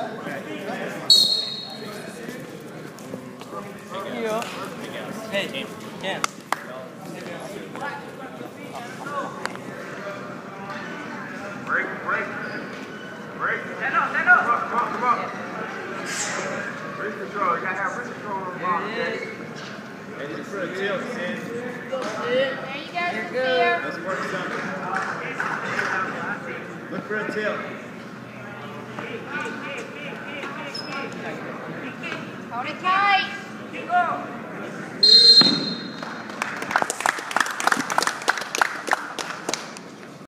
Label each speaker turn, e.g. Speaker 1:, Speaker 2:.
Speaker 1: Hey, team. Yeah.
Speaker 2: Break. Stand up. Come on. Wrist control. You gotta have wrist control on the ball. Okay?
Speaker 3: Hey, just for a tilt, Sid.
Speaker 4: There you go.
Speaker 3: Let's work something. Look for a tilt.
Speaker 4: Hold it tight.
Speaker 2: Keep going.